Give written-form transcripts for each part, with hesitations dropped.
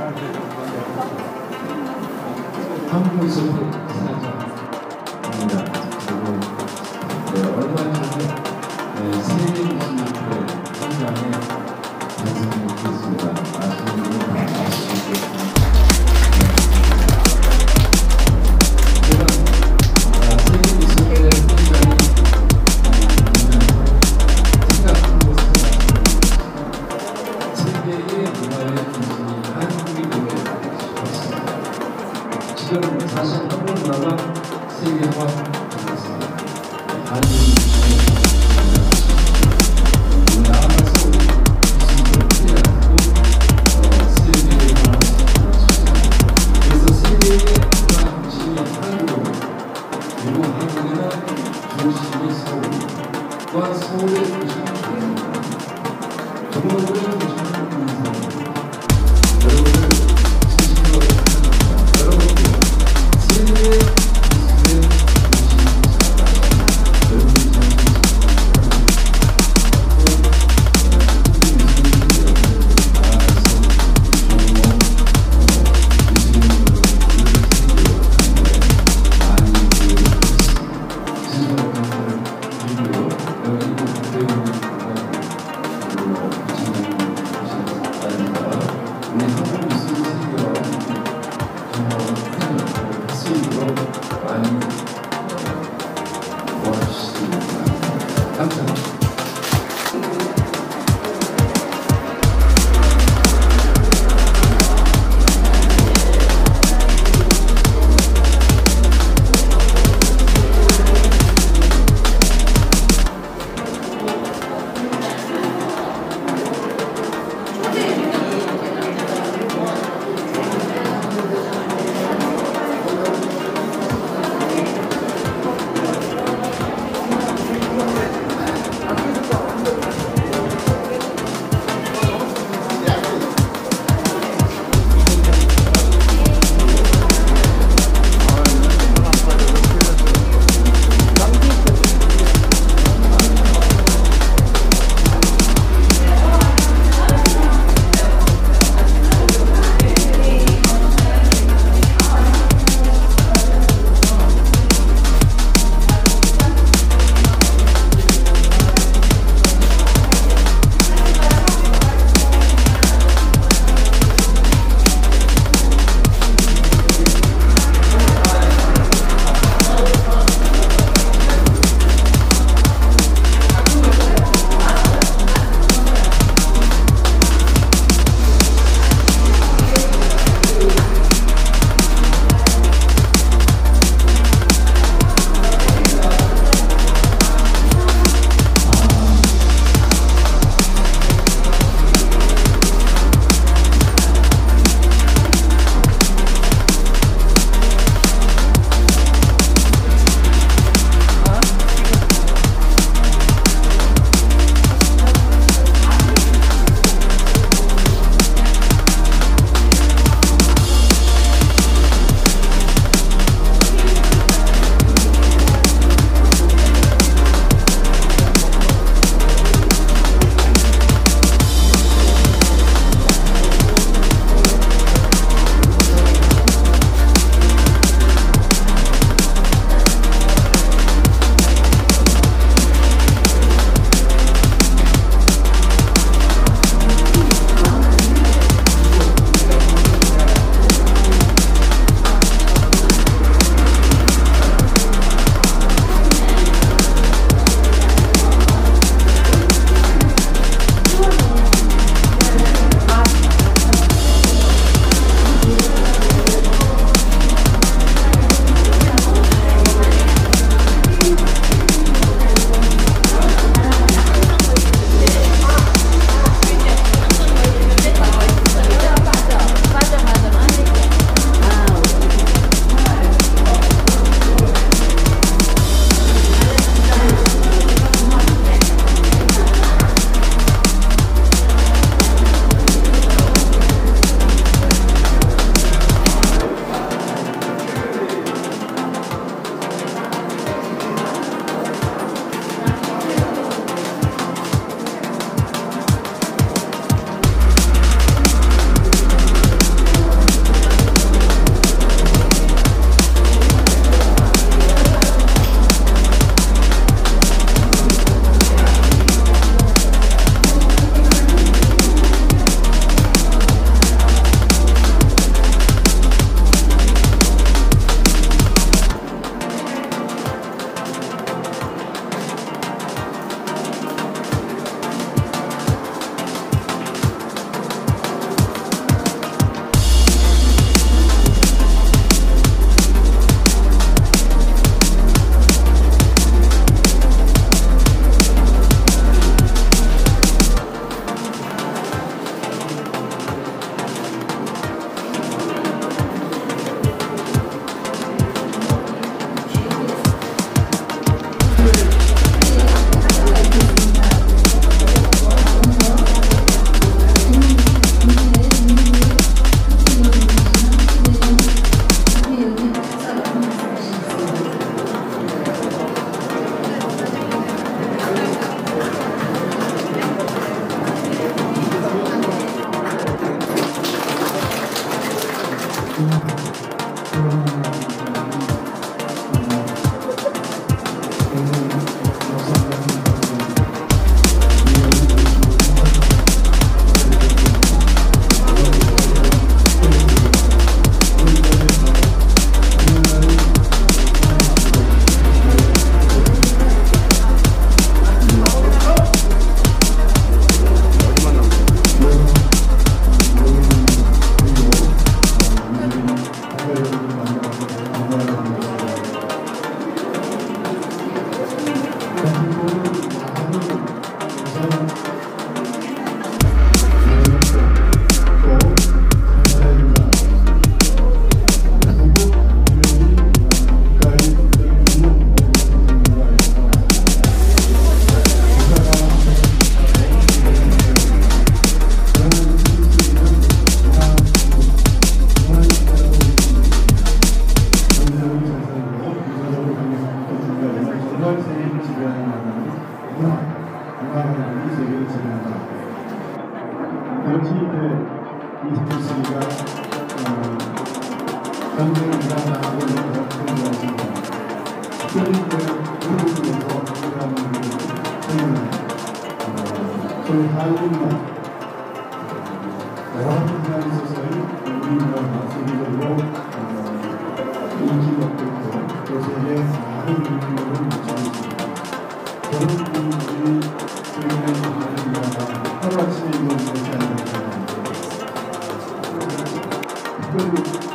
한국에서 사장입니다. 그리고 얼마 전에 세계 미술협회 현장에 방송을 했습니다. 아시는 분은 다 아시겠습니다. 제가 세계 미술협회 현장에 생각한 것은 세계의 문화의 중심이 한국이 되게 싶었습니다. 지금 사실 한국 문화가 세계화 되었습니다. 한국이 나아가서 우리 미술을 피해하고 세계화하고 그래서 세계의 문화 중심이 한국, 그리고 한국에는 중심이 서울, 또한 서울의 중심이 대한민국, 전국의 중심이 인사입니다. 여러분을 진심으로 축하합니다. 여러분들 세계의 미술의 중심이 여러분이 이승철 씨가 전쟁을 일어나고 있습니다. 특별히 한국에서 저희 한국만 여러 분야에 있어서의 우리나라 세계적으로 인기가 있고 또 세계에 많은 인기를 미치고 있습니다. 저는 우리 세계의 많은 나라가 하루아침에 이루어진 것이 아니라 특별히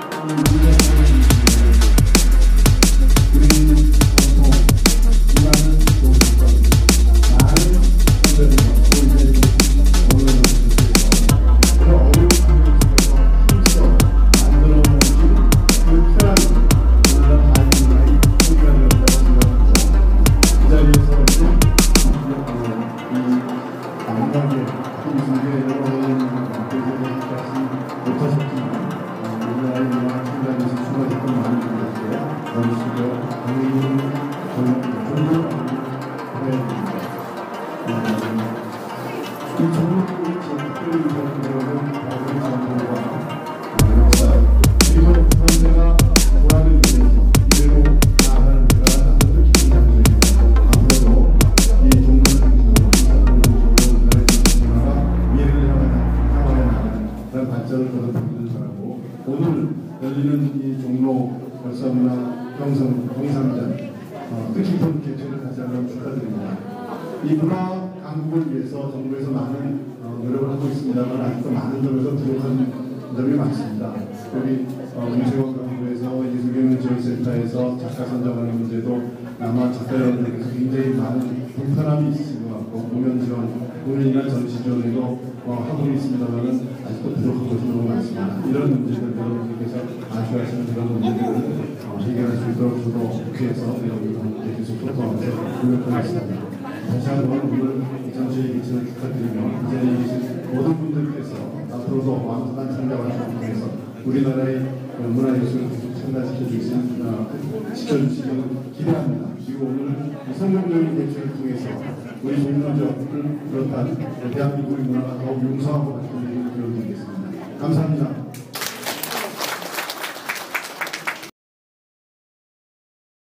오늘 열리는 이 종로 역사문화 경상전 뜻깊은 개최를 다시 한번 축하드립니다. 이 문화 강국을 위해서 정부에서 많은 노력을 하고 있습니다만 아직도 많은 점에서 부족한 점이 많습니다. 여기 윤세원 강구에서 이수경 지원센터에서 작가 선정하는 문제도 아마 작가 여러분들께서 굉장히 많은 불편함이 있으신 것 같고 공연 지원, 공연이나 전시 지원에도 하고 있습니다만 아직도 부족한 것이 너무 많습니다. 이런 문제들 여러분들께서 아쉬워하시는 그런 문제들을 해결할 수 있도록 저도 국회에서 여러분들께 계속 소통하면서 노력하겠습니다. 다시 한번 오늘 전시회 개최를 축하드리며 이 자리에 계신 모든 분들께서 앞으로도 완전한 참가와 통해서 우리나라의 문화예술을 계속 창달시켜 시켜주시기를 기대합니다. 그리고 오늘 성공적인 개최를 통해서 우리 종로적을 비롯한 대한민국의 문화가 더욱 용서하고 발전되기를 기원드리겠습니다. 감사합니다.